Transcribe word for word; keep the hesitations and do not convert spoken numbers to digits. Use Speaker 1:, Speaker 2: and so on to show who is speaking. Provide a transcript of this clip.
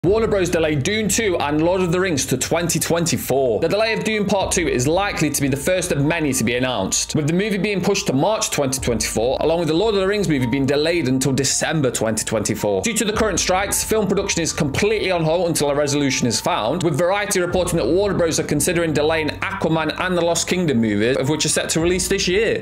Speaker 1: Warner Bros. Delayed Dune two and Lord of the Rings to twenty twenty-four. The delay of Dune Part two is likely to be the first of many to be announced, with the movie being pushed to March twenty twenty-four, along with the Lord of the Rings movie being delayed until December twenty twenty-four. Due to the current strikes, film production is completely on hold until a resolution is found, with Variety reporting that Warner Bros. Are considering delaying Aquaman and the Lost Kingdom movies, of which are set to release this year.